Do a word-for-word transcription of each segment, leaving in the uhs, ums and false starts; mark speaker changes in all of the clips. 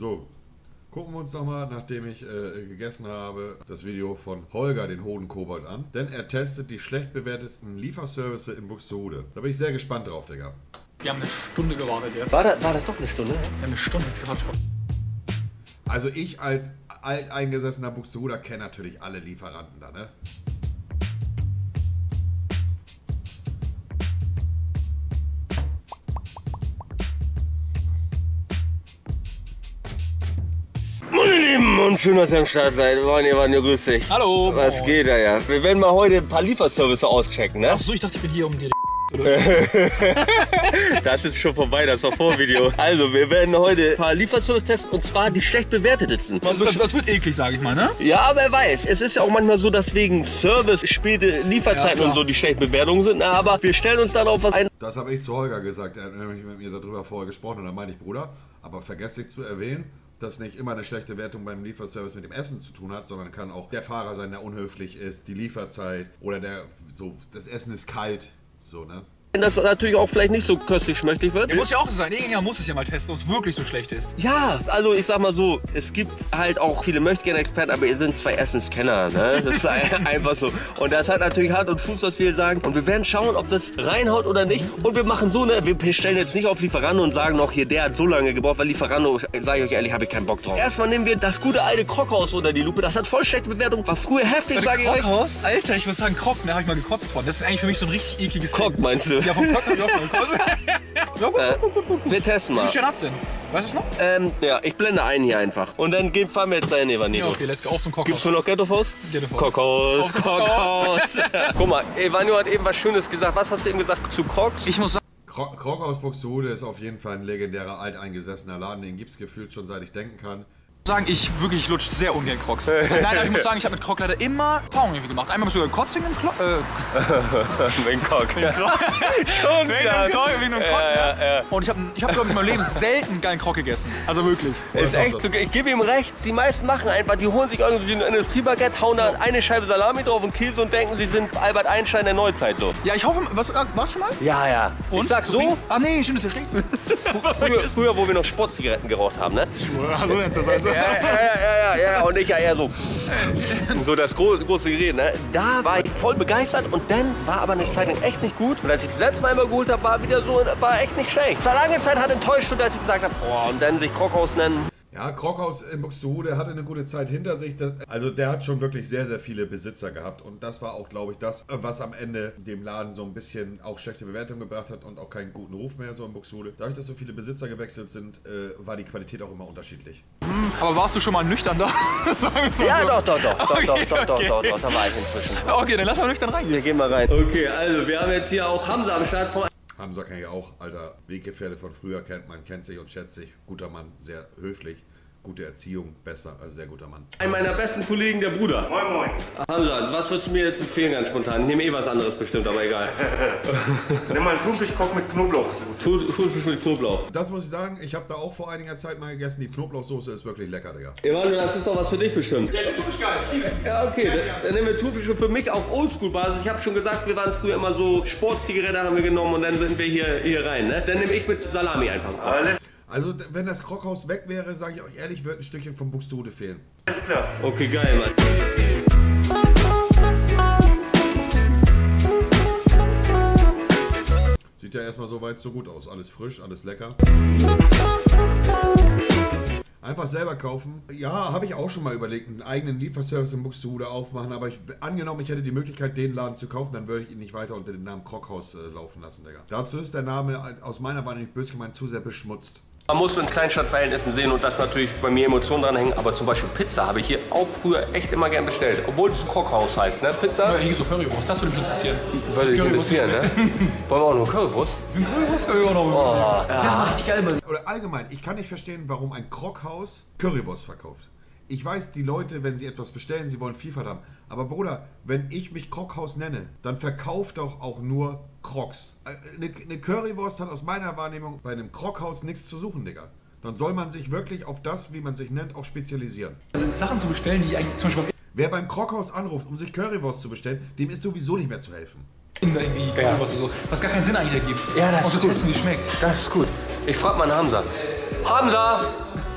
Speaker 1: So, gucken wir uns doch mal, nachdem ich äh, gegessen habe, das Video von Holger, den Hodenkobold, an. Denn er testet die schlecht bewertesten Lieferservice in Buxtehude. Da bin ich sehr gespannt drauf, Digga.
Speaker 2: Wir haben eine Stunde gewartet jetzt.
Speaker 3: War, da, war das doch eine Stunde?
Speaker 2: Wir haben eine Stunde jetzt gewartet.
Speaker 1: Also ich als alteingesessener Buxtehuder kenne natürlich alle Lieferanten da, ne?
Speaker 3: Meine Lieben, und schön, dass ihr am Start seid. Vanja, Vanja, grüß dich.
Speaker 2: Hallo.
Speaker 3: Was
Speaker 2: Moin.
Speaker 3: geht da ja? Wir werden mal heute ein paar Lieferservice auschecken, ne?
Speaker 2: Achso, ich dachte, ich bin hier um dir.
Speaker 3: Das ist schon vorbei, das war Vorvideo. Also, wir werden heute ein paar Lieferservice testen, und zwar die schlecht bewertetesten.
Speaker 2: Das, das, das wird eklig, sage ich mal, ne?
Speaker 3: Ja, wer weiß. Es ist ja auch manchmal so, dass wegen Service späte Lieferzeiten
Speaker 2: Ja,
Speaker 3: und so die schlecht Bewertungen sind. Na, aber wir stellen uns dann auf was ein.
Speaker 1: Das habe ich zu Holger gesagt. Er hat nämlich mit mir darüber vorher gesprochen und da meine ich, Bruder, aber vergesst nicht zu erwähnen, dass nicht immer eine schlechte Wertung beim Lieferservice mit dem Essen zu tun hat, sondern kann auch der Fahrer sein, der unhöflich ist, die Lieferzeit oder der so, das Essen ist kalt, so, ne?
Speaker 3: Wenn das natürlich auch vielleicht nicht so köstlich schmeckt wird.
Speaker 2: Ja, muss ja auch so sein. Irgendjemand muss es ja mal testen, ob es wirklich so schlecht ist.
Speaker 3: Ja, also ich sag mal so, es gibt halt auch viele Möchtegern-Experten, aber ihr sind zwei Essenskenner, ne? Das ist einfach so. Und das hat natürlich Hand und Fuß, was wir sagen. Und wir werden schauen, ob das reinhaut oder nicht. Und wir machen so, ne? Wir stellen jetzt nicht auf Lieferando und sagen noch, hier, der hat so lange gebraucht, weil Lieferando, sage ich euch ehrlich, habe ich keinen Bock drauf. Erstmal nehmen wir das gute alte Krockhaus unter die Lupe. Das hat voll schlechte Bewertung. War früher heftig, sage ich euch.
Speaker 2: Krockhaus? Alter, ich würde sagen Krok, da habe ich mal gekotzt von. Das ist eigentlich für mich so ein richtig ekliges
Speaker 3: Krok,
Speaker 2: Ding.
Speaker 3: meinst du?
Speaker 2: Ja, vom Krok habe ich auch mal gekotzt. Ja, gut,
Speaker 3: Äh,
Speaker 2: gut, gut, gut, gut.
Speaker 3: Wir testen mal.
Speaker 2: Wie schön hab's denn? Weißt du es noch?
Speaker 3: Ähm, ja, ich blende ein hier einfach. Und dann gehen, fahren wir jetzt dahin, Evanito.
Speaker 2: Ja, okay, let's go. Auf zum
Speaker 3: Gibt's
Speaker 2: Krockhaus.
Speaker 3: nur noch Ghetto-Faust?
Speaker 2: Ghetto-Faust.
Speaker 3: Krockhaus,
Speaker 2: Auf zum
Speaker 3: Krockhaus. Guck mal, Evanio hat eben was Schönes gesagt. Was hast du eben gesagt zu Crocs?
Speaker 2: Ich muss sagen,
Speaker 1: Kro- Krockhaus Buxtehude ist auf jeden Fall ein legendärer alteingesessener Laden, den gibt es gefühlt schon seit ich denken kann.
Speaker 2: sagen, ich wirklich lutsch sehr ungern Crocs. Nein, aber ich muss sagen, ich habe mit Croc leider immer Erfahrungen irgendwie gemacht. Einmal sogar gekotzt wegen einem Croc. Äh,
Speaker 3: Wegen Croc.
Speaker 2: Schon wegen einem Croc, wegen einem Croc,
Speaker 3: Ja,
Speaker 2: ja.
Speaker 3: ja.
Speaker 2: Und ich habe, ich hab, glaube ich, in meinem Leben selten einen geilen Croc gegessen. Also wirklich.
Speaker 3: Ist echt so, ich gebe ihm recht, die meisten machen einfach, die holen sich irgendwie ein Industriebaguette, hauen da eine Scheibe Salami drauf und Käse und denken, sie sind Albert Einstein der Neuzeit so.
Speaker 2: Ja, ich hoffe, was, war's schon mal?
Speaker 3: Ja, ja.
Speaker 2: Und?
Speaker 3: Ich sag so,
Speaker 2: Zufrieden? Ah nee, stimmt, das ist ja schlecht.
Speaker 3: früher, früher, wo wir noch Sportzigaretten geraucht haben, ne?
Speaker 2: So nennt das also.
Speaker 3: Ja, ja, ja, ja, ja, und ich ja eher so, so das große, große Gerät, ne? Da war ich voll begeistert und dann war aber eine Zeit lang echt nicht gut. Und als ich das letzte Mal immer geholt habe, war wieder so, war echt nicht schlecht. Es war lange Zeit, hat enttäuscht, als ich gesagt habe, boah, und dann sich Krockhaus nennen.
Speaker 1: Ja, Krockhaus in Buxtehude hatte eine gute Zeit hinter sich. Das, also der hat schon wirklich sehr, sehr viele Besitzer gehabt. Und das war auch, glaube ich, das, was am Ende dem Laden so ein bisschen auch schlechte Bewertung gebracht hat und auch keinen guten Ruf mehr so in Buxtehude. Dadurch, dass so viele Besitzer gewechselt sind, äh, war die Qualität auch immer unterschiedlich.
Speaker 2: Aber warst du schon mal nüchtern da? Sagen wir's mal
Speaker 3: Ja,
Speaker 2: so.
Speaker 3: doch, doch, doch, doch,
Speaker 2: Okay,
Speaker 3: doch, doch, doch,
Speaker 2: okay.
Speaker 3: doch, doch, da war ich inzwischen.
Speaker 2: Okay, dann lass mal nüchtern reingehen.
Speaker 3: Wir gehen mal rein. Okay, also wir haben jetzt hier auch Hamza am Start vor.
Speaker 1: Hamza kann ich auch, alter Weggefährte von früher, kennt man, kennt sich und schätzt sich. Guter Mann, sehr höflich. Gute Erziehung, besser, also sehr guter Mann.
Speaker 3: Ein meiner besten Kollegen, der Bruder.
Speaker 4: Moin, moin.
Speaker 3: Hamza, was würdest du mir jetzt empfehlen, ganz spontan? Ich nehme eh was anderes bestimmt, aber egal.
Speaker 4: Nimm mal einen Thunfischkoch mit Knoblauchsoße.
Speaker 3: Thunfisch mit Knoblauch.
Speaker 1: Das muss ich sagen, ich habe da auch vor einiger Zeit mal gegessen. Die Knoblauchsoße ist wirklich lecker, Digga.
Speaker 3: Emanuel, das ist doch was für dich bestimmt.
Speaker 2: Ja, du bist geil. Ich liebe.
Speaker 3: Ja, okay, dann, dann nehmen wir Thunfisch für mich auf Oldschool-Basis. Ich habe schon gesagt, wir waren früher immer so Sportzigarette haben wir genommen und dann sind wir hier, hier rein. Ne? Dann nehme ich mit Salami einfach.
Speaker 4: Alles,
Speaker 1: Also, wenn das Krockhaus weg wäre, sage ich euch ehrlich, wird ein Stückchen vom Buxtehude fehlen.
Speaker 4: alles klar.
Speaker 3: Okay, geil, Mann.
Speaker 1: Sieht ja erstmal so weit so gut aus. Alles frisch, alles lecker. Einfach selber kaufen. Ja, habe ich auch schon mal überlegt, einen eigenen Lieferservice in Buxtehude aufmachen. Aber ich, angenommen, ich hätte die Möglichkeit, den Laden zu kaufen, dann würde ich ihn nicht weiter unter dem Namen Krockhaus äh, laufen lassen, Digga. Dazu ist der Name aus meiner Wahrnehmung nicht böse gemeint zu sehr beschmutzt.
Speaker 3: Man muss in Kleinstadtverhältnissen sehen und das natürlich bei mir Emotionen dranhängen. Aber zum Beispiel Pizza habe ich hier auch früher echt immer gern bestellt. Obwohl es Krockhaus heißt, ne? Pizza?
Speaker 2: Ja, hier so Currywurst, das würde mich interessieren.
Speaker 3: Würde dich
Speaker 2: Currywurst.
Speaker 3: interessieren, ne? Wollen wir auch noch Currywurst?
Speaker 2: Ein Currywurst kann ich auch noch.
Speaker 3: Oh,
Speaker 2: Das ist mal richtig geil.
Speaker 1: Oder allgemein, ich kann nicht verstehen, warum ein Krockhaus Currywurst verkauft. Ich weiß, die Leute, wenn sie etwas bestellen, sie wollen Vielfalt haben. Aber Bruder, wenn ich mich Krockhaus nenne, dann verkauft doch auch nur Crocs. Eine, eine Currywurst hat aus meiner Wahrnehmung bei einem Krockhaus nichts zu suchen, Digga. Dann soll man sich wirklich auf das, wie man sich nennt, auch spezialisieren.
Speaker 2: Sachen zu bestellen, die eigentlich zum Beispiel
Speaker 1: Wer beim Krockhaus anruft, um sich Currywurst zu bestellen, dem ist sowieso nicht mehr zu helfen.
Speaker 2: Kinder irgendwie Currywurst oder so, was gar keinen Sinn eigentlich ergibt.
Speaker 3: Ja, das
Speaker 2: Und zu
Speaker 3: ist gut.
Speaker 2: testen, wie es schmeckt.
Speaker 3: Das ist gut. Ich frage mal einen Hamza. Hamza!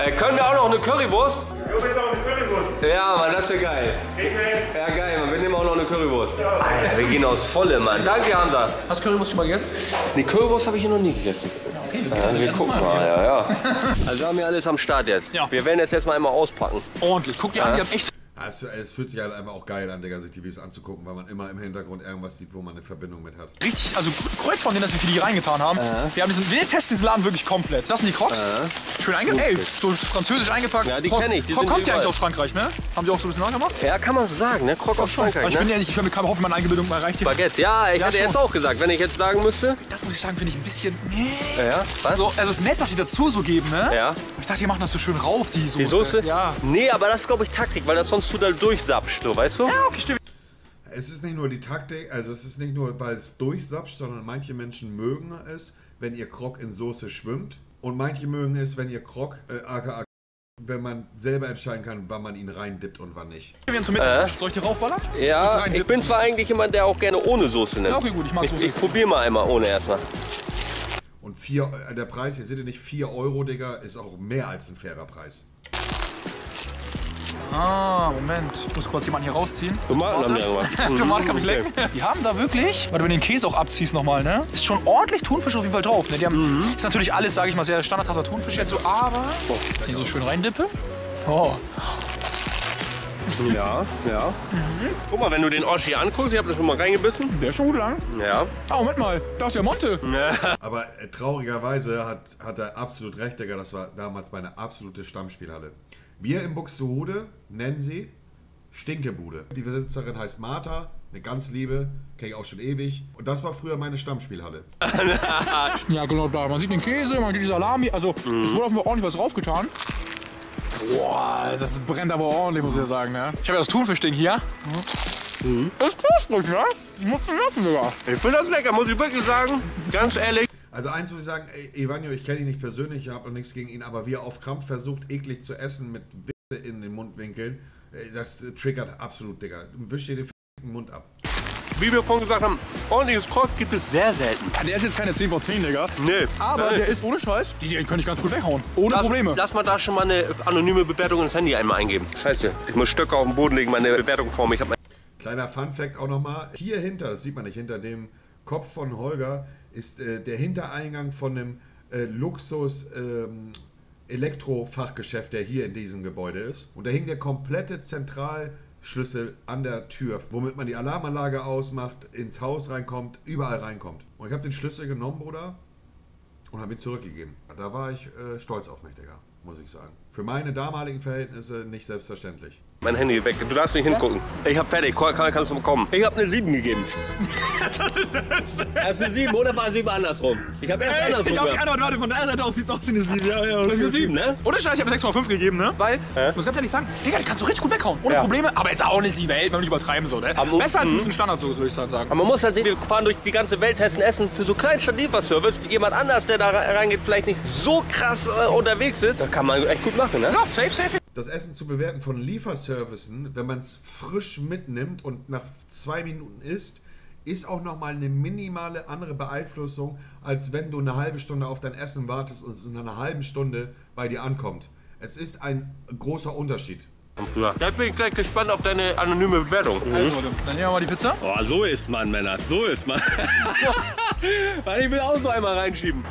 Speaker 3: Äh, können wir auch noch eine Currywurst?
Speaker 4: Jo, bitte auch eine Currywurst.
Speaker 3: Ja, Mann, das wäre geil.
Speaker 4: Gehen wir hin.
Speaker 3: Ja, geil, Mann. Wir nehmen auch noch eine Currywurst. Alter, wir gehen aufs Volle, Mann. Danke, Hamza.
Speaker 2: Hast du Currywurst schon mal gegessen?
Speaker 3: Die Currywurst habe ich hier noch nie gegessen.
Speaker 2: Okay,
Speaker 3: Ja, wir gucken mal, ja, ja. Also wir haben hier alles am Start jetzt.
Speaker 2: Ja.
Speaker 3: Wir werden jetzt erstmal einmal auspacken.
Speaker 2: Ordentlich. Guck dir an, die haben echt...
Speaker 1: Ja, es, es fühlt sich halt einfach auch geil an, Digga, sich die Videos anzugucken, weil man immer im Hintergrund irgendwas sieht, wo man eine Verbindung mit hat.
Speaker 2: Richtig, also korrekt von denen, dass wir viel hier reingetan haben. Äh. Wir, haben diesen, wir testen diesen Laden wirklich komplett. Das sind die Crocs. Äh. Schön eingepackt. Ey, so französisch eingepackt.
Speaker 3: Ja, die
Speaker 2: Croc,
Speaker 3: kenne ich. Die
Speaker 2: Croc
Speaker 3: sind
Speaker 2: kommt ja
Speaker 3: überall.
Speaker 2: eigentlich aus Frankreich, ne? Haben die auch so ein bisschen nachgemacht?
Speaker 3: Ja, kann man so sagen, ne? Croc aus Frankreich,
Speaker 2: Also ich
Speaker 3: ne?
Speaker 2: bin ja nicht, ich kann hoffe, meine Eingebildung mal reicht hier.
Speaker 3: Baguette, ja, ich
Speaker 2: Ja,
Speaker 3: hatte
Speaker 2: schon.
Speaker 3: jetzt auch gesagt, wenn ich jetzt sagen müsste.
Speaker 2: Das muss ich sagen, finde ich ein bisschen... Nee.
Speaker 3: Ja, was?
Speaker 2: So, also es ist nett, dass sie dazu so geben, ne?
Speaker 3: Ja.
Speaker 2: Aber ich dachte, die machen das so schön rauf, die Soße.
Speaker 3: Die Soße?
Speaker 2: Ja.
Speaker 3: Nee, aber das ist, glaube ich, Taktik, weil das sonst du da durchsapscht, so, weißt du?
Speaker 2: Ja, okay, stimmt.
Speaker 1: Es ist nicht nur die Taktik, also es ist nicht nur, weil es durchsapscht, sondern manche Menschen mögen es, wenn ihr Croc in Soße schwimmt. Und manche mögen es, wenn ihr Croc, äh, aka, wenn man selber entscheiden kann, wann man ihn reindippt und wann nicht.
Speaker 2: Wir gehen zum Mittag. Soll ich die raufballern?
Speaker 3: Ja,
Speaker 2: rein
Speaker 3: ich
Speaker 2: dippen?
Speaker 3: bin zwar eigentlich jemand, der auch gerne ohne Soße nimmt.
Speaker 2: Ja, okay, gut, ich mag
Speaker 3: Ich,
Speaker 2: Soße.
Speaker 3: ich probiere mal einmal ohne erstmal.
Speaker 1: Und vier, äh, der Preis, ihr seht ihr nicht, vier Euro, Digga, ist auch mehr als ein fairer Preis.
Speaker 2: Ah, Moment. Ich muss kurz jemanden hier rausziehen.
Speaker 3: Tomaten haben die gemacht.
Speaker 2: Tomaten kann ich lecken. Die haben da wirklich, weil du den Käse auch abziehst nochmal, ne? Ist schon ordentlich Thunfisch auf jeden Fall drauf. Ne? Die haben,
Speaker 3: Mhm.
Speaker 2: ist natürlich alles, sage ich mal, sehr standardhafter Thunfisch jetzt so, aber... Wenn ich so schön reindippe. Oh.
Speaker 3: Ja, ja. Guck mal, wenn du den Oschi anguckst, ich habe das schon mal reingebissen.
Speaker 2: Der ist schon gut lang.
Speaker 3: Ja.
Speaker 2: Ah, Moment mal. Da ist ja Monte.
Speaker 1: Aber äh, traurigerweise hat, hat er absolut recht, Digga, das war damals meine absolute Stammspielhalle. Wir in Buxtehude nennen sie Stinkebude. Die Besitzerin heißt Martha, eine ganz liebe, kenne ich auch schon ewig. Und das war früher meine Stammspielhalle.
Speaker 2: Ja, genau da. Man sieht den Käse, man sieht die Salami. Also,
Speaker 3: Mhm.
Speaker 2: es wurde auf jeden Fall ordentlich was draufgetan. Boah, das brennt aber ordentlich, muss ich sagen, ne? Ich habe ja das Thunfischding hier.
Speaker 3: Mhm.
Speaker 2: Das ist knusprig, ne? Muss ich lassen, Digga.
Speaker 3: Ich finde das lecker, muss ich wirklich sagen. Ganz ehrlich.
Speaker 1: Also eins muss ich sagen, ey, Evanio, ich kenne ihn nicht persönlich, ich habe noch nichts gegen ihn, aber wie er auf Krampf versucht, eklig zu essen mit Witze in den Mundwinkeln, ey, das äh, triggert absolut, Digga. Wisch dir den f***ing Mund ab.
Speaker 3: Wie wir vorhin gesagt haben, ordentliches Croc gibt es sehr selten.
Speaker 2: Der ist jetzt keine zehn von zehn, Digga.
Speaker 3: Nee.
Speaker 2: Aber
Speaker 3: Nee.
Speaker 2: der ist ohne Scheiß. Die, den könnte ich ganz gut weghauen. Ohne
Speaker 3: Lass,
Speaker 2: Probleme.
Speaker 3: lass mal da schon mal eine anonyme Bewertung ins Handy einmal eingeben. Scheiße, ich muss Stöcke auf den Boden legen, meine Bewertung vor mir. Ich hab mein
Speaker 1: Kleiner Funfact auch nochmal, hier hinter, das sieht man nicht, hinter dem Kopf von Holger ist äh, der Hintereingang von einem äh, Luxus ähm, Elektrofachgeschäft, der hier in diesem Gebäude ist. Und da hing der komplette Zentralschlüssel an der Tür, womit man die Alarmanlage ausmacht, ins Haus reinkommt, überall reinkommt. Und ich habe den Schlüssel genommen, Bruder, und habe ihn zurückgegeben. Da war ich äh, stolz auf mich, Digga, muss ich sagen. Für meine damaligen Verhältnisse nicht selbstverständlich.
Speaker 3: Mein Handy weg. Du darfst nicht hingucken. Ich hab fertig. Kann, kannst du bekommen. Ich hab eine sieben gegeben.
Speaker 2: Das ist das.
Speaker 3: Hast du sieben oder war sieben andersrum? Ich hab erst andersrum
Speaker 2: Ich hab
Speaker 3: gehabt.
Speaker 2: geantwortet, warte, von der Seite aus sieht's aus wie eine sieben. Ja, ja,
Speaker 3: Das ist eine sieben, ne?
Speaker 2: Ohne Scheiß, ich habe sechs Komma fünf gegeben, ne? Weil, ich muss ganz ehrlich sagen, Digga, die kannst du richtig gut weghauen. Ohne
Speaker 3: Ja.
Speaker 2: Probleme, aber jetzt auch nicht die Welt, wenn man nicht übertreiben soll, ne?
Speaker 3: Aber-
Speaker 2: Besser als ein
Speaker 3: Mhm.
Speaker 2: bisschen Standardsoße, würde ich sagen.
Speaker 3: Aber man muss halt sehen, wir fahren durch die ganze Welt, testen Essen. Für so kleinen Lieferservice, wie jemand anders, der da reingeht, vielleicht nicht so krass äh, unterwegs ist, da kann man echt gut machen, ne?
Speaker 2: Ja, safe, safe.
Speaker 1: Das Essen zu bewerten von Lieferservicen, wenn man es frisch mitnimmt und nach zwei Minuten isst, ist auch nochmal eine minimale andere Beeinflussung, als wenn du eine halbe Stunde auf dein Essen wartest und es in einer halben Stunde bei dir ankommt. Es ist ein großer Unterschied.
Speaker 3: Da bin ich gleich gespannt auf deine anonyme Bewertung.
Speaker 2: Also, Leute, dann nehmen wir mal die Pizza.
Speaker 3: Oh, so ist man, Männer. So ist man. Weil ich will auch so einmal reinschieben.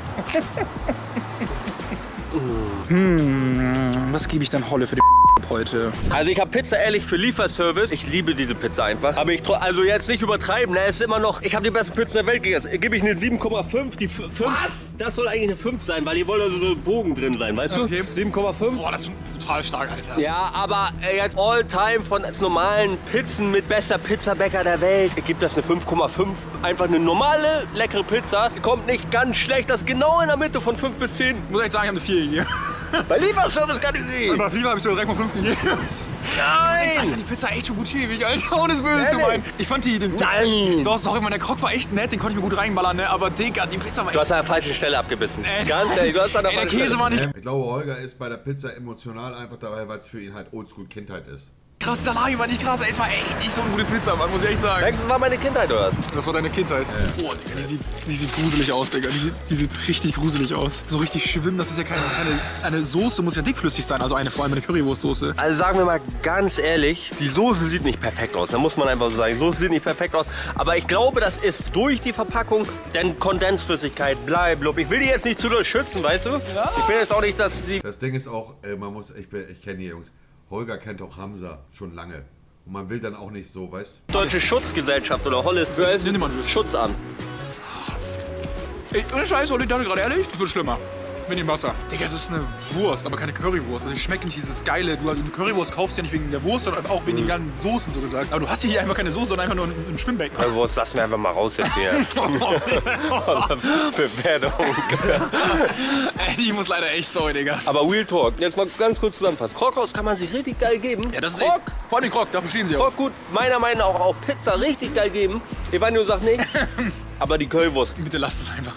Speaker 2: Was gebe ich denn Holle für die heute?
Speaker 3: Also ich habe Pizza ehrlich für Lieferservice. Ich liebe diese Pizza einfach. Aber ich tro- also jetzt nicht übertreiben, ne? Es ist immer noch, ich habe die beste Pizza der Welt gegessen. Gebe ich eine sieben Komma fünf. Die fünf. Was? Das soll eigentlich eine fünf sein, weil hier wollen also so ein Bogen drin sein, weißt
Speaker 2: Okay.
Speaker 3: du? sieben Komma fünf.
Speaker 2: Boah, das ist total stark, Alter.
Speaker 3: Ja, aber äh, jetzt All-Time von normalen Pizzen mit bester Pizzabäcker der Welt gibt das eine fünf Komma fünf. Einfach eine normale, leckere Pizza. Kommt nicht ganz schlecht, das ist genau in der Mitte von fünf bis zehn.
Speaker 2: Ich muss echt sagen, ich habe eine vier gegeben.
Speaker 3: Bei Lieferservice kann ich sehen.
Speaker 2: Bei Flieger habe ich sogar direkt mal fünf gegeben. Ich
Speaker 3: Nein!
Speaker 2: fand die Pizza echt schon gut schäbig, Alter. Ohne es böse zu
Speaker 3: Ehrlich?
Speaker 2: meinen. Ich fand die... Den,
Speaker 3: Nein!
Speaker 2: Doch, sorry, man, der Krog war echt nett. Den konnte ich mir gut reinballern, ne? Aber Digga, die Pizza war
Speaker 3: Du
Speaker 2: echt...
Speaker 3: hast an der falschen Stelle abgebissen.
Speaker 2: Äh.
Speaker 3: Ganz ehrlich, du hast an der
Speaker 2: Ey, der
Speaker 3: falschen
Speaker 2: Käse
Speaker 3: Stelle.
Speaker 2: war nicht...
Speaker 1: Ich glaube, Holger ist bei der Pizza emotional einfach dabei, weil es für ihn halt Oldschool-Kindheit ist.
Speaker 2: Krass, Salami war nicht krass. Ey, es war echt nicht so eine gute Pizza, Mann, muss ich echt sagen.
Speaker 3: Denkst du, das war meine Kindheit, oder was?
Speaker 2: Das war deine Kindheit. Ja. Oh, Digga, die sieht, die sieht gruselig aus, Digga. Die sieht, die sieht richtig gruselig aus. So richtig schwimmen, das ist ja keine, keine... Eine Soße muss ja dickflüssig sein, also eine, vor allem eine Currywurstsoße.
Speaker 3: Also sagen wir mal ganz ehrlich, die Soße sieht nicht perfekt aus. Da muss man einfach so sagen, die Soße sieht nicht perfekt aus. Aber ich glaube, das ist durch die Verpackung, denn Kondensflüssigkeit, blei, blub. Ich will die jetzt nicht zu doll schützen, weißt du? Ja. Ich will jetzt auch nicht, dass die...
Speaker 1: Das Ding ist auch, äh, man muss, ich, ich kenne die Jungs, Holger kennt auch Hamza schon lange. Und man will dann auch nicht so, weißt du?
Speaker 3: Deutsche Schutzgesellschaft oder Hollis
Speaker 2: Nimm mal
Speaker 3: Schutz an.
Speaker 2: Ey, ohne Scheiß, Olli, gerade ehrlich? Das wird schlimmer. Mit dem Wasser. Digga, es ist eine Wurst, aber keine Currywurst. Also ich schmecke nicht dieses geile, du, also eine Currywurst kaufst ja nicht wegen der Wurst, sondern auch wegen den ganzen Soßen, so gesagt. Aber du hast hier einfach keine Soße, sondern einfach nur ein, ein Schwimmbecken.
Speaker 3: Currywurst, lass mir einfach mal raus jetzt hier. Bewertung.
Speaker 2: Ey, ich muss leider echt sorry, Digga.
Speaker 3: Aber Real Talk, jetzt mal ganz kurz zusammenfassen. Krokhaus kann man sich richtig geil geben.
Speaker 2: Ja, das ist Krok. Echt, vor allem Krok, dafür stehen sie auch.
Speaker 3: Krok gut, meiner Meinung nach auch, auch Pizza richtig geil geben. Evanio sagt nicht. Aber die Currywurst.
Speaker 2: Bitte lasst es einfach.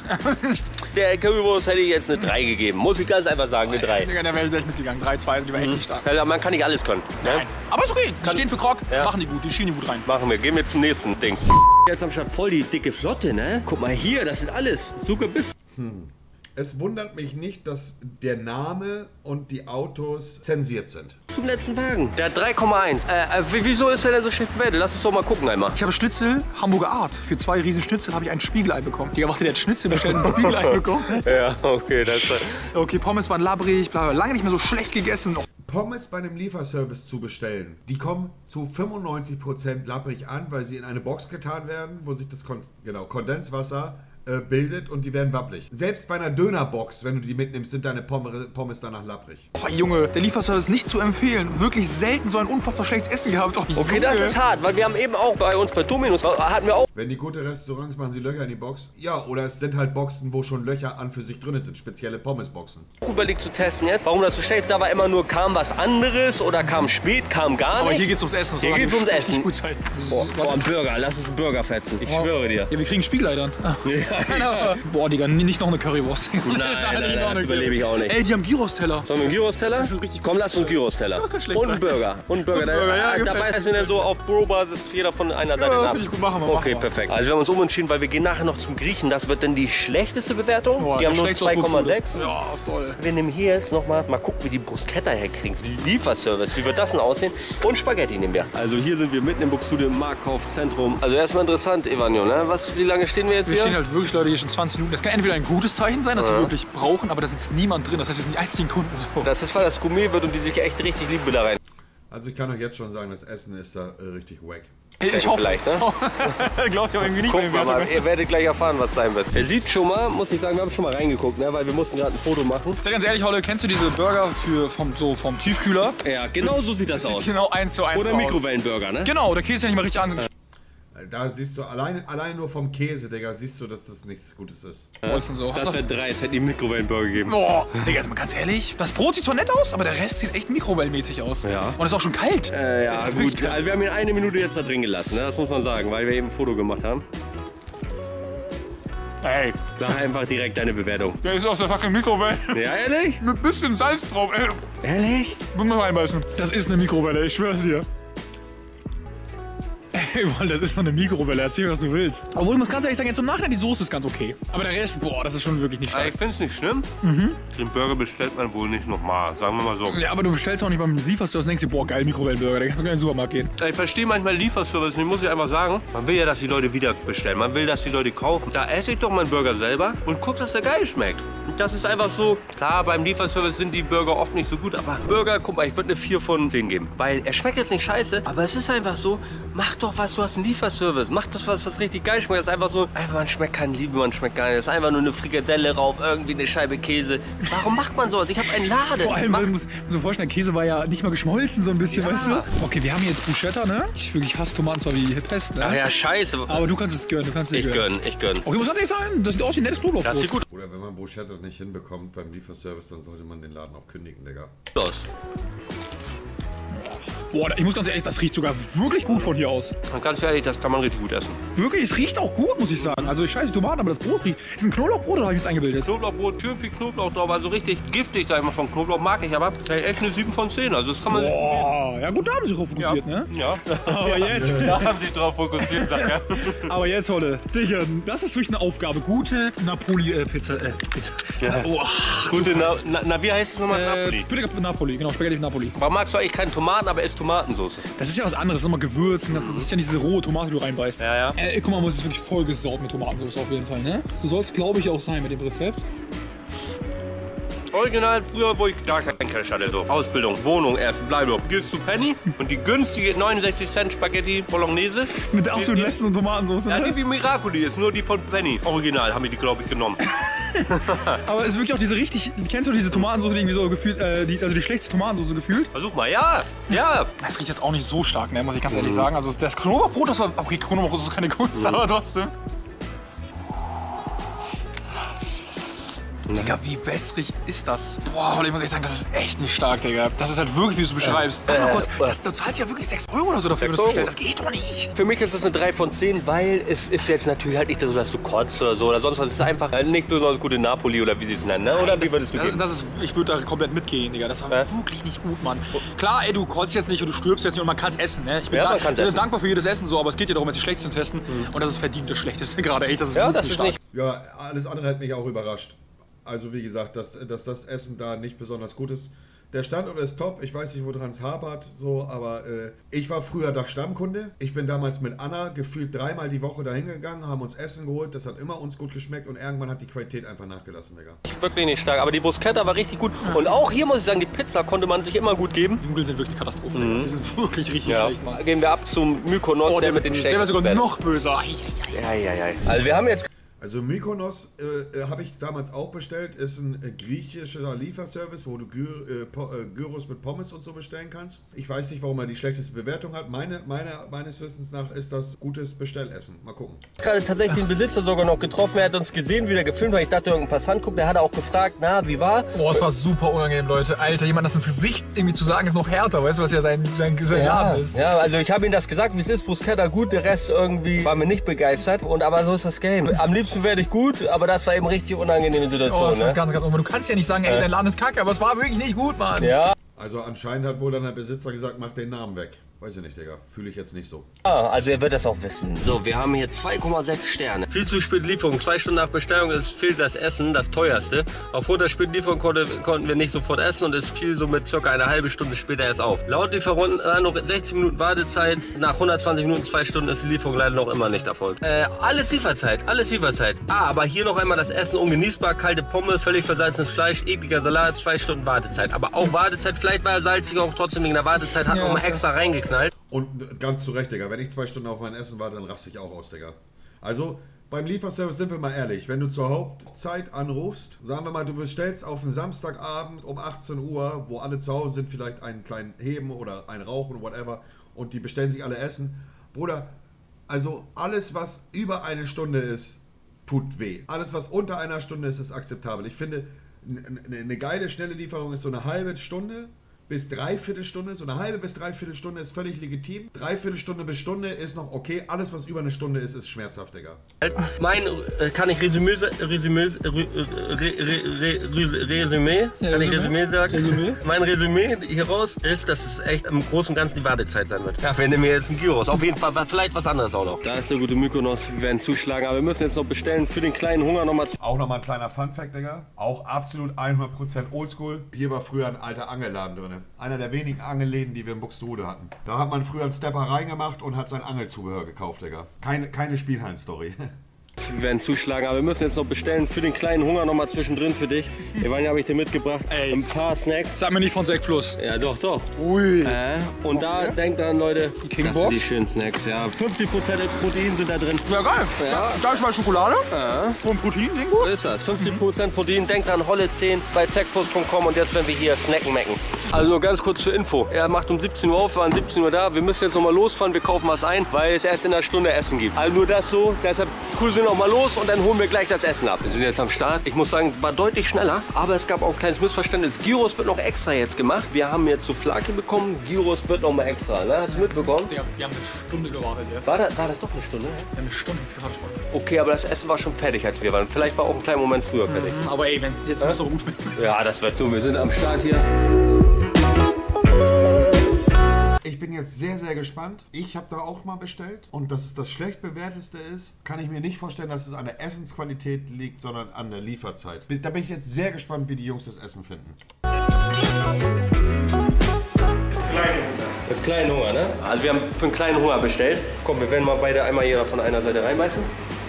Speaker 3: Der Currywurst hätte ich jetzt eine drei gegeben. Muss ich ganz einfach sagen, eine drei.
Speaker 2: Digga, der wäre gleich mitgegangen. drei, zwei, die war echt nicht stark.
Speaker 3: Ja, man kann nicht alles können. Ne?
Speaker 2: Nein. Aber ist okay. Die stehen für Krok. Ja. Machen die gut. Die schienen gut rein.
Speaker 3: Machen wir. Gehen wir zum nächsten Dings. Jetzt am Start voll die dicke Flotte, ne? Guck mal hier, das sind alles. Sogar bis.
Speaker 1: Hm. Es wundert mich nicht, dass der Name und die Autos zensiert sind.
Speaker 3: Zum letzten Wagen. Der hat drei Komma eins. Äh, äh, wieso ist der denn so schlecht bewertet? Lass uns doch mal gucken einmal.
Speaker 2: Ich habe Schnitzel, Hamburger Art. Für zwei riesen Schnitzel habe ich ein Spiegelei bekommen. Digga, warte, der hat Schnitzel bestellt und ein Spiegelei bekommen.
Speaker 3: Ja, okay, das ist...
Speaker 2: Okay, Pommes waren labbrig, bla, bla, lange nicht mehr so schlecht gegessen.
Speaker 1: Pommes bei einem Lieferservice zu bestellen, die kommen zu fünfundneunzig Prozent labbrig an, weil sie in eine Box getan werden, wo sich das Kon genau, Kondenswasser äh, bildet und die werden wabbelig. Selbst bei einer Dönerbox, wenn du die mitnimmst, sind deine Pommes, Pommes danach labbrig.
Speaker 2: Oh Junge, der Lieferservice nicht zu empfehlen. Wirklich selten so ein unfassbar schlechtes Essen gehabt. Oh,
Speaker 3: okay, das ist hart, weil wir haben eben auch bei uns bei Dominus, hatten wir auch...
Speaker 1: Wenn die gute Restaurants machen sie Löcher in die Box. Ja, oder es sind halt Boxen, wo schon Löcher an für sich drin sind. Spezielle Pommesboxen.
Speaker 3: Überlegt zu testen jetzt, warum das so schlecht da war. Immer nur kam was anderes oder kam spät, kam gar nicht.
Speaker 2: Aber hier geht's ums Essen.
Speaker 3: Hier geht's ums Essen.
Speaker 2: Gut sein.
Speaker 3: Boah, boah, ein Burger. Lass uns einen Burger fetzen. Ich oh. schwöre dir.
Speaker 2: Ja, wir kriegen Spiegelei dann. Ja, ja. Boah, Digga, nicht noch eine Currywurst.
Speaker 3: Nein, nein, nein, nein, nein das überlebe ich auch nicht.
Speaker 2: Ey, die haben Gyros-Teller.
Speaker 3: Sollen wir einen Gyros-Teller? Komm, lass uns einen Gyros-Teller. Ja, und einen Burger. Und einen Burger. Und Burger ja, dabei sind ja so auf Bro-Basis jeder von einer Seite
Speaker 2: ja,
Speaker 3: ab.
Speaker 2: Ich gut machen,
Speaker 3: okay,
Speaker 2: machen
Speaker 3: perfekt. Also wir haben uns umentschieden, weil wir gehen nachher noch zum Griechen. Das wird dann die schlechteste Bewertung. Boah, die haben nur zwei Komma sechs.
Speaker 2: Ja, ist toll.
Speaker 3: Wir nehmen hier jetzt nochmal, mal gucken, wie die Bruschetta herkriegen. Lieferservice, wie wird das denn aussehen? Und Spaghetti nehmen wir. Also hier sind wir mitten im Buxtehude im Marktkaufzentrum. Also erstmal interessant, Evanio, ne? Was, wie lange stehen wir jetzt
Speaker 2: wir
Speaker 3: hier?
Speaker 2: Wir stehen halt wirklich, Leute, hier schon zwanzig Minuten. Das kann entweder ein gutes Zeichen sein, dass ja. wir wirklich brauchen, aber da sitzt niemand drin. Das heißt, wir sind die einzigen Kunden. So.
Speaker 3: Das ist, weil das Gourmet wird und die sich echt richtig lieben da rein.
Speaker 1: Also ich kann euch jetzt schon sagen, das Essen ist da äh, richtig wack.
Speaker 2: Ich, ich hoffe
Speaker 3: vielleicht, ne?
Speaker 2: Glaube ich aber irgendwie nicht.
Speaker 3: Guck mal, mal, ihr werdet gleich erfahren, was sein wird. Er sieht schon mal, muss ich sagen, wir haben schon mal reingeguckt, ne? Weil wir mussten gerade ein Foto machen.
Speaker 2: Sehr ganz ehrlich, Holle, kennst du diese Burger für, vom, so, vom Tiefkühler?
Speaker 3: Ja, genau so sieht das, das aus.
Speaker 2: Sieht genau eins zu eins
Speaker 3: Oder
Speaker 2: aus.
Speaker 3: Mikrowellenburger, ne?
Speaker 2: Genau, der Käse ist ja nicht mal richtig an.
Speaker 1: Da siehst du, allein, allein nur vom Käse, Digga, siehst du, dass das nichts Gutes ist.
Speaker 3: Ja, so. Das wäre drei, es hätte die Mikrowellenburger gegeben.
Speaker 2: Boah, Digga, jetzt mal ganz ehrlich, das Brot sieht zwar nett aus, aber der Rest sieht echt mikrowellenmäßig aus.
Speaker 3: Ja.
Speaker 2: Und ist auch schon kalt.
Speaker 3: Äh, ja, gut. Also wir haben ihn eine Minute jetzt da drin gelassen, ne? Das muss man sagen, weil wir eben ein Foto gemacht haben.
Speaker 2: Ey.
Speaker 3: Sag einfach direkt deine Bewertung.
Speaker 2: Der ist aus der fucking Mikrowelle.
Speaker 3: Ja, ehrlich?
Speaker 2: Mit bisschen Salz drauf, ey.
Speaker 3: Ehrlich?
Speaker 2: Muss mal reinbeißen. Das ist eine Mikrowelle, ich schwör's dir. Ey, das ist doch eine Mikrowelle, erzähl mir, was du willst. Obwohl, ich muss ganz ehrlich sagen, jetzt im Nachhinein, die Soße ist ganz okay. Aber der Rest, boah, das ist schon wirklich nicht stark.
Speaker 3: Ich find's nicht schlimm.
Speaker 2: Mhm.
Speaker 3: Den Burger bestellt man wohl nicht nochmal, sagen wir mal so.
Speaker 2: Ja, aber du bestellst auch nicht beim Lieferservice und denkst dir, boah, geil, Mikrowellenburger, da kannst du gar in den Supermarkt gehen.
Speaker 3: Ich verstehe manchmal Lieferservice, ich muss ich einfach sagen, man will ja, dass die Leute wieder bestellen, man will, dass die Leute kaufen. Da esse ich doch meinen Burger selber und guck, dass der geil schmeckt. Das ist einfach so, klar, beim Lieferservice sind die Burger oft nicht so gut, aber Burger, guck mal, ich würde eine vier von zehn geben. Weil er schmeckt jetzt nicht scheiße, aber es ist einfach so, mach doch was, du hast einen Lieferservice, mach doch was, was richtig geil schmeckt. Das ist einfach so, einfach man schmeckt keine Liebe, man schmeckt gar nicht. Das ist einfach nur eine Frikadelle rauf, irgendwie eine Scheibe Käse. Warum macht man sowas? Ich habe einen Laden.
Speaker 2: Vor allem, man muss sich vorstellen, der Käse war ja nicht mal geschmolzen so ein bisschen, ja. Weißt du? Okay, wir haben hier jetzt Bruschetta, ne? Ich wirklich hasse Tomaten zwar wie Pest, ne?
Speaker 3: Ach ja, scheiße.
Speaker 2: Aber du kannst es gönnen, du kannst es
Speaker 3: Ich gönn, ich gönn.
Speaker 2: Okay, muss das nicht sein? Das sieht aus wie ein nettes Knoblauchbrot.
Speaker 3: Das sieht gut.
Speaker 1: Oder wenn man Bruschetta nicht hinbekommt beim Lieferservice, dann sollte man den Laden auch kündigen, Digga.
Speaker 3: Los.
Speaker 2: Boah, ich muss ganz ehrlich, das riecht sogar wirklich gut von hier aus.
Speaker 3: Und ganz ehrlich, das kann man richtig gut essen.
Speaker 2: Wirklich, es riecht auch gut, muss ich sagen. Also ich scheiße Tomaten, aber das Brot riecht. Das ist ein Knoblauchbrot, oder habe ich jetzt eingebildet?
Speaker 3: Knoblauchbrot, schön viel Knoblauch drauf, also richtig giftig, sag ich mal, vom Knoblauch mag ich, aber hey, echt eine sieben von zehn, also das kann man sich
Speaker 2: Boah, ja gut, da haben sie sich drauf fokussiert,
Speaker 3: ja.
Speaker 2: ne?
Speaker 3: Ja.
Speaker 2: Aber jetzt,
Speaker 3: Da haben sie drauf fokussiert, sag ja.
Speaker 2: aber jetzt, Holle, Digga, das ist wirklich eine Aufgabe. Gute Napoli-Pizza, äh, Pizza.
Speaker 3: Ja.
Speaker 2: Oh,
Speaker 3: Gute, na, na, na, wie heißt es nochmal?
Speaker 2: äh,
Speaker 3: Napoli.
Speaker 2: bitte Napoli, genau, Spaghetti Napoli.
Speaker 3: Warum magst du eigentlich keine Tomaten, aber isst Tomatensauce?
Speaker 2: Das ist ja was anderes, nochmal Gewürzen, das, das ist ja nicht diese rohe Tomate, die du reinbeißt.
Speaker 3: Ja, ja.
Speaker 2: Äh, guck mal, es ist wirklich vollgesaut mit Tomatensauce auf jeden Fall, ne? So soll es, glaube ich, auch sein mit dem Rezept.
Speaker 3: Original, früher, wo ich gar keinen Cash hatte, so. Ausbildung, Wohnung erst, Bleibe. Gehst zu Penny und die günstige neunundsechzig Cent Spaghetti Bolognese.
Speaker 2: Mit der absolut
Speaker 3: die,
Speaker 2: letzten Tomatensauce,
Speaker 3: Ja,
Speaker 2: ne?
Speaker 3: die wie Miracoli ist, nur die von Penny. Original haben wir die, glaube ich, genommen.
Speaker 2: Aber es ist wirklich auch diese richtig, kennst du diese Tomatensauce, die irgendwie so gefühlt, äh, die, also die schlechteste Tomatensauce gefühlt?
Speaker 3: Versuch mal, ja, ja.
Speaker 2: Das riecht jetzt auch nicht so stark, ne, muss ich ganz ehrlich sagen. Also das Knoblauchbrot, das war, okay, Knoblauchbrot ist keine Kunst, mhm. aber trotzdem. Digga, wie wässrig ist das? Boah, ich muss echt sagen, das ist echt nicht stark, Digga. Das ist halt wirklich, wie du es beschreibst. Warte mal kurz, das, du zahlst ja wirklich sechs Euro oder so dafür, wenn du das bestellst. Das geht doch nicht.
Speaker 3: Für mich ist das eine drei von zehn, weil es ist jetzt natürlich halt nicht so, dass du kotzt oder so oder sonst was. Es ist einfach nicht besonders gute Napoli oder wie sie es nennen, ne? Oder wie würdest du geben?
Speaker 2: Das ist, ich würde da komplett mitgehen, Digga. Das war äh? wirklich nicht gut, Mann. Klar, ey, du kotzt jetzt nicht und du stirbst jetzt nicht und man kann es essen, ne? Ich bin,
Speaker 3: ja,
Speaker 2: da, ich bin dankbar für jedes Essen so, aber es geht ja darum, jetzt die Schlechtesten testen. Mhm. Und das ist verdient das Schlechteste gerade, echt. Das ist
Speaker 3: ja,
Speaker 2: wirklich
Speaker 3: das ist
Speaker 2: stark.
Speaker 3: nicht.
Speaker 1: Ja, alles andere hat mich auch überrascht. Also wie gesagt, dass, dass das Essen da nicht besonders gut ist. Der Standort ist top, ich weiß nicht, woran es hapert, so, aber äh, ich war früher da Stammkunde. Ich bin damals mit Anna gefühlt dreimal die Woche dahin gegangen, haben uns Essen geholt, das hat immer uns gut geschmeckt und irgendwann hat die Qualität einfach nachgelassen, Digga.
Speaker 3: Wirklich nicht stark, aber die Bruschetta war richtig gut. Und auch hier muss ich sagen, die Pizza konnte man sich immer gut geben.
Speaker 2: Die Nudeln sind wirklich eine Katastrophe,
Speaker 3: Mhm.
Speaker 2: die sind wirklich richtig
Speaker 3: Ja.
Speaker 2: schlecht, Mann.
Speaker 3: Gehen wir ab zum Mykonos,
Speaker 2: Oh, der,
Speaker 3: der mit den
Speaker 2: der wäre sogar
Speaker 3: Steaks.
Speaker 2: noch böser. Ei, ei, ei.
Speaker 3: Ja, ja, ja. Also wir haben jetzt...
Speaker 1: Also Mykonos äh, habe ich damals auch bestellt, ist ein äh, griechischer Lieferservice, wo du Gy äh, po äh, Gyros mit Pommes und so bestellen kannst. Ich weiß nicht, warum er die schlechteste Bewertung hat. Meine, meine, meines Wissens nach ist das gutes Bestellessen. Mal gucken.
Speaker 3: Gerade tatsächlich den Besitzer sogar noch getroffen. Er hat uns gesehen, wie er gefilmt hat. Ich dachte, irgendein Passant guckt. Der hat auch gefragt, na, wie war?
Speaker 2: Boah, es war super unangenehm, Leute. Alter, jemand das ins Gesicht irgendwie zu sagen, ist noch härter. Weißt du, was ja sein, sein, sein
Speaker 3: Ja,
Speaker 2: Laden ist?
Speaker 3: ja, also ich habe ihm das gesagt, wie es ist. Bruschetta gut, der Rest irgendwie war mir nicht begeistert. Und aber so ist das Game. Am liebsten werde ich gut, aber das war eben richtig unangenehme
Speaker 2: Oh,
Speaker 3: Situation.
Speaker 2: das war
Speaker 3: Ne?
Speaker 2: ganz, ganz unangenehm. Du kannst ja nicht sagen, ey, dein Laden ist kacke, aber es war wirklich nicht gut, Mann.
Speaker 3: Ja.
Speaker 1: Also anscheinend hat wohl dann der Besitzer gesagt, mach den Namen weg. Weiß ich nicht, Digga. Fühle ich jetzt nicht so.
Speaker 3: Ah, also er wird das auch wissen. So, wir haben hier zwei Komma sechs Sterne. Viel zu spät Lieferung. Zwei Stunden nach Bestellung ist fehlt das Essen, das teuerste. Aufgrund der späten Lieferung konnte, konnten wir nicht sofort essen und es fiel somit circa eine halbe Stunde später erst auf. Laut Lieferant noch sechzig Minuten Wartezeit. Nach hundertzwanzig Minuten, zwei Stunden ist die Lieferung leider noch immer nicht erfolgt. Äh, alles Lieferzeit, alles Lieferzeit. Ah, aber hier noch einmal das Essen ungenießbar. Kalte Pommes, völlig versalzenes Fleisch, ekliger Salat, zwei Stunden Wartezeit. Aber auch Wartezeit, vielleicht war er salzig, auch trotzdem wegen der Wartezeit, hat
Speaker 2: Ja,
Speaker 3: nochmal
Speaker 2: okay.
Speaker 3: extra reingeknallt.
Speaker 1: Und ganz zu Recht, Digga. Wenn ich zwei Stunden auf mein Essen warte, dann raste ich auch aus, Digga. Also, beim Lieferservice sind wir mal ehrlich. Wenn du zur Hauptzeit anrufst, sagen wir mal, du bestellst auf einen Samstagabend um achtzehn Uhr, wo alle zu Hause sind, vielleicht einen kleinen Heben oder ein Rauchen, whatever, und die bestellen sich alle Essen. Bruder, also alles, was über eine Stunde ist, tut weh. Alles, was unter einer Stunde ist, ist akzeptabel. Ich finde, eine geile, schnelle Lieferung ist so eine halbe Stunde bis Dreiviertelstunde. So eine halbe bis Dreiviertelstunde ist völlig legitim. Dreiviertelstunde bis Stunde ist noch okay. Alles, was über eine Stunde ist, ist schmerzhaft, Digga.
Speaker 3: Mein, äh, kann ich Resümee, Resümee, Re, Re, Re, Re, Resümee, kann ich Resümee sagen?
Speaker 2: Resümee?
Speaker 3: Mein Resümee hieraus ist, dass es echt im Großen und Ganzen die Wartezeit sein wird. Ja, wir nehmen jetzt einen Gyros. Auf jeden Fall, vielleicht was anderes auch noch. Da ist der gute Mykonos. Wir werden zuschlagen, aber wir müssen jetzt noch bestellen für den kleinen Hunger nochmal.
Speaker 1: Auch nochmal ein kleiner Funfact, Digga. Auch absolut hundert Prozent oldschool. Hier war früher ein alter Angelladen drin. Einer der wenigen Angelläden, die wir in Buxtehude hatten. Da hat man früher einen Stepper reingemacht und hat sein Angelzubehör gekauft, Digga. Keine, keine Spielhallen-Story.
Speaker 3: Wir werden zuschlagen, aber wir müssen jetzt noch bestellen für den kleinen Hunger nochmal zwischendrin für dich. Evanja habe ich dir mitgebracht.
Speaker 2: Ey.
Speaker 3: Ein paar Snacks.
Speaker 2: Sag mir nicht von Sekt Plus.
Speaker 3: Ja, doch, doch.
Speaker 2: Ui.
Speaker 3: Äh, und da denkt dann, Leute,
Speaker 2: Die King
Speaker 3: das
Speaker 2: Box?
Speaker 3: sind die schönen Snacks. Ja, fünfzig Prozent Protein sind da drin.
Speaker 2: Ja, geil.
Speaker 3: Ja.
Speaker 2: Da ist mal Schokolade.
Speaker 3: Ja.
Speaker 2: Und Protein, irgendwo.
Speaker 3: So ist das. fünfzig Prozent Protein. Denkt an Holle zehn bei Zeckpost punkt com und jetzt werden wir hier snacken mecken. Also nur ganz kurz zur Info. Er macht um siebzehn Uhr auf, wir waren siebzehn Uhr da. Wir müssen jetzt nochmal losfahren, wir kaufen was ein, weil es erst in einer Stunde Essen gibt. Also nur das so. Deshalb cool sind noch mal los und dann holen wir gleich das Essen ab. Wir sind jetzt am Start. Ich muss sagen, war deutlich schneller, aber es gab auch ein kleines Missverständnis. Gyros wird noch extra jetzt gemacht. Wir haben jetzt Souvlaki bekommen, Gyros wird noch mal extra. Ne? Hast du mitbekommen?
Speaker 2: Ja, wir haben eine Stunde gewartet jetzt.
Speaker 3: War das, war das doch eine Stunde?
Speaker 2: Wir haben eine Stunde jetzt gewartet.
Speaker 3: Okay, aber das Essen war schon fertig, als wir waren. Vielleicht war auch ein kleiner Moment früher fertig.
Speaker 2: Mhm, aber ey, wenn, jetzt muss es doch gut schmecken.
Speaker 3: Ja, das wird so. Wir sind am Start hier.
Speaker 1: Ich bin jetzt sehr, sehr gespannt. Ich habe da auch mal bestellt. Und dass es das schlecht bewerteste ist, kann ich mir nicht vorstellen, dass es an der Essensqualität liegt, sondern an der Lieferzeit. Da bin ich jetzt sehr gespannt, wie die Jungs das Essen finden.
Speaker 4: Kleine Hunger.
Speaker 3: Das ist kleinen Hunger, ne? Also wir haben für einen kleinen Hunger bestellt. Komm, wir werden mal beide einmal jeder von einer Seite reinbeißen.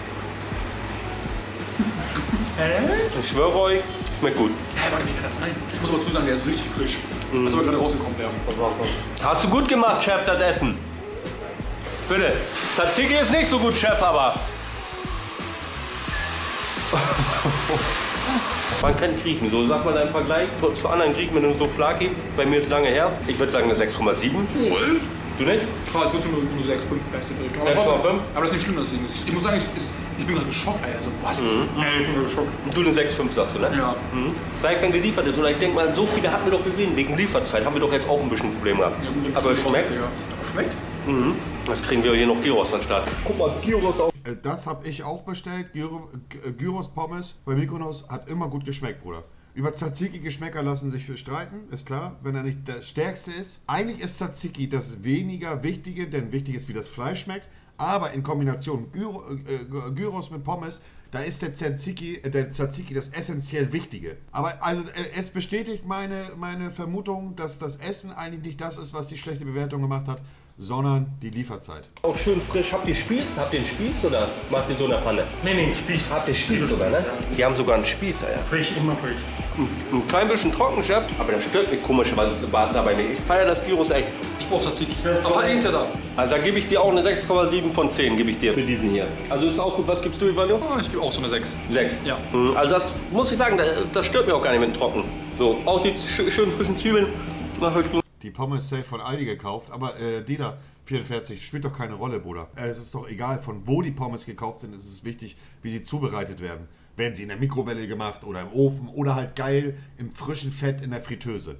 Speaker 3: Ich schwöre euch, schmeckt gut.
Speaker 2: Hä, warte, wie kann das sein? Ich muss aber zusagen, der ist richtig frisch. Mhm. Als ob er gerade rausgekommen wäre.
Speaker 3: Hast du gut gemacht, Chef, das Essen. Bitte. Tzatziki ist nicht so gut, Chef, aber... Man kann kriechen, so sag mal deinen Vergleich zu, zu anderen Griechen mit einem Souvlaki. Bei mir ist lange her. Ich würde sagen eine sechs Komma sieben. Du nicht?
Speaker 2: Ich fahre jetzt kurz nur sechs Komma fünf vielleicht.
Speaker 3: sechs Komma fünf?
Speaker 2: Aber das ist nicht schlimm, das Ding. Ich muss sagen, ich, ich bin gerade geschockt, Alter. Also, was?
Speaker 3: Mhm.
Speaker 2: Ja, ich bin gerade geschockt.
Speaker 3: Und du eine sechs Komma fünf sagst du, ne?
Speaker 2: Ja.
Speaker 3: Mhm. Seit wenn geliefert ist. Oder ich denke mal, so viele hatten wir doch gesehen. Wegen Lieferzeit haben wir doch jetzt auch ein bisschen Probleme gehabt.
Speaker 2: Ja, gut,
Speaker 3: aber es schmeckt.
Speaker 2: Ja. Aber schmeckt?
Speaker 3: Mhm. Das kriegen wir hier noch Gyros an den Start. Guck mal, Gyros auch.
Speaker 1: Das habe ich auch bestellt. Gyro, Gyros Pommes bei Mykonos hat immer gut geschmeckt, Bruder. Über Tzatziki-Geschmäcker lassen sich streiten, ist klar, wenn er nicht das Stärkste ist. Eigentlich ist Tzatziki das weniger Wichtige, denn wichtig ist, wie das Fleisch schmeckt. Aber in Kombination Gyro, äh, Gyros mit Pommes, da ist der Tzatziki, äh, der Tzatziki das essentiell Wichtige. Aber also, äh, es bestätigt meine, meine Vermutung, dass das Essen eigentlich nicht das ist, was die schlechte Bewertung gemacht hat, sondern die Lieferzeit.
Speaker 3: Auch schön frisch. Habt ihr Spieß? Habt ihr einen Spieß oder macht ihr so in der Pfanne?
Speaker 4: Nee, nee, Spieß.
Speaker 3: Habt ihr Spieß sogar, ne? Die haben sogar einen Spieß, ja.
Speaker 4: Frisch, immer frisch.
Speaker 3: Ein klein bisschen trocken, Chef, aber das stört mich komischerweise dabei nicht. Ich feiere das Gyros echt.
Speaker 2: Ich brauche Tzatziki. Aber eigentlich ist ja da.
Speaker 3: Also da gebe ich dir auch eine sechs Komma sieben von zehn, gebe ich dir für diesen hier. Also ist auch gut. Was gibst du, Ivanio?
Speaker 2: Oh, ich gebe auch so eine sechs.
Speaker 3: sechs?
Speaker 2: Ja.
Speaker 3: Also das muss ich sagen, das stört mich auch gar nicht mit dem Trocken. So, auch die schönen frischen Zwiebeln. Na, hört gut.
Speaker 1: Die Pommes safe von Aldi gekauft, aber äh, Dieter, vierundvierzig, spielt doch keine Rolle, Bruder. Es ist doch egal, von wo die Pommes gekauft sind, es ist wichtig, wie sie zubereitet werden. Werden sie in der Mikrowelle gemacht oder im Ofen oder halt geil im frischen Fett in der Fritteuse.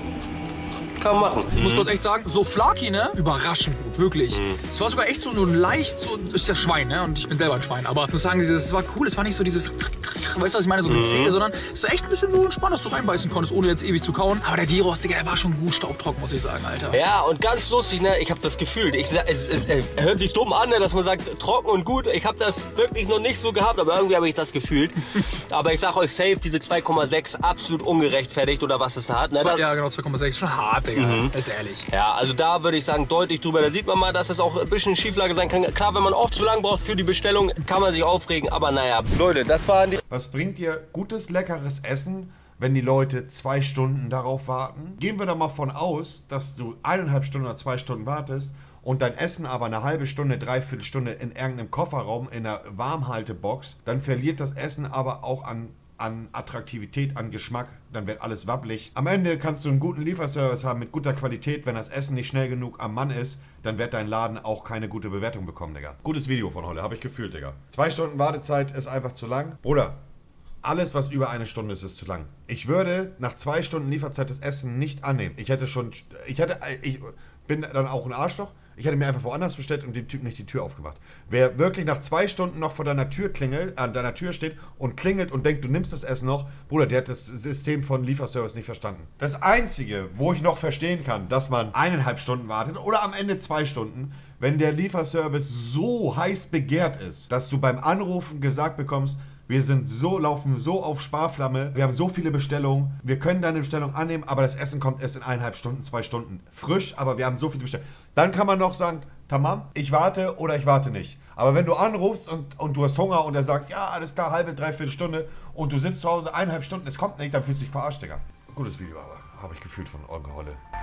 Speaker 3: Kann man machen.
Speaker 2: Ich muss kurz echt sagen, Souvlaki, ne? Überraschend gut, wirklich. Es war sogar echt so, so leicht, so ist das Schwein, ne? Und ich bin selber ein Schwein. Aber ich muss sagen, es war cool. Es war nicht so dieses, weißt du, was ich meine, so gezähle, sondern es war echt ein bisschen so entspannt, dass du reinbeißen konntest, ohne jetzt ewig zu kauen. Aber der Gyros, Digga, der war schon gut staubtrocken, muss ich sagen, Alter.
Speaker 3: Ja, und ganz lustig, ne? Ich habe das gefühlt. Ich, es, es, es hört sich dumm an, ne? Dass man sagt, trocken und gut. Ich habe das wirklich noch nicht so gehabt, aber irgendwie habe ich das gefühlt. Aber ich sag euch safe, diese zwei Komma sechs absolut ungerechtfertigt oder was es da hat. Ne?
Speaker 2: Zwei, ja, genau, zwei Komma sechs. Schon hart, Digga. Mhm. Jetzt ehrlich.
Speaker 3: Ja, also da würde ich sagen, deutlich drüber. Da sieht man mal, dass es auch ein bisschen Schieflage sein kann. Klar, wenn man oft zu lang braucht für die Bestellung, kann man sich aufregen. Aber naja, Leute, das waren die...
Speaker 1: Was bringt dir gutes, leckeres Essen, wenn die Leute zwei Stunden darauf warten? Gehen wir da mal von aus, dass du eineinhalb Stunden oder zwei Stunden wartest und dein Essen aber eine halbe Stunde, dreiviertel Stunde in irgendeinem Kofferraum, in einer Warmhaltebox, dann verliert das Essen aber auch an... an Attraktivität, an Geschmack, dann wird alles wabbelig. Am Ende kannst du einen guten Lieferservice haben mit guter Qualität. Wenn das Essen nicht schnell genug am Mann ist, dann wird dein Laden auch keine gute Bewertung bekommen, Digga. Gutes Video von Holle, habe ich gefühlt, Digga. Zwei Stunden Wartezeit ist einfach zu lang. Bruder, alles, was über eine Stunde ist, ist zu lang. Ich würde nach zwei Stunden Lieferzeit das Essen nicht annehmen. Ich hätte schon, ich hätte, ich bin dann auch ein Arschloch. Ich hätte mir einfach woanders bestellt und dem Typ nicht die Tür aufgemacht. Wer wirklich nach zwei Stunden noch vor deiner Tür klingelt, an deiner Tür steht und klingelt und denkt, du nimmst das Essen noch, Bruder, der hat das System von Lieferservice nicht verstanden. Das Einzige, wo ich noch verstehen kann, dass man eineinhalb Stunden wartet oder am Ende zwei Stunden, wenn der Lieferservice so heiß begehrt ist, dass du beim Anrufen gesagt bekommst, wir sind so, laufen so auf Sparflamme, wir haben so viele Bestellungen, wir können deine Bestellung annehmen, aber das Essen kommt erst in eineinhalb Stunden, zwei Stunden. Frisch, aber wir haben so viele Bestellungen. Dann kann man noch sagen, tamam, ich warte oder ich warte nicht. Aber wenn du anrufst und, und du hast Hunger und er sagt, ja, alles klar, halbe, dreiviertel Stunde und du sitzt zu Hause eineinhalb Stunden, es kommt nicht, dann fühlst du dich verarscht, Digga. Gutes Video, aber habe ich gefühlt von Olga Holle.